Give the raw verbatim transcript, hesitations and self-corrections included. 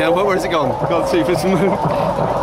now, but where's it gone? Gone to for some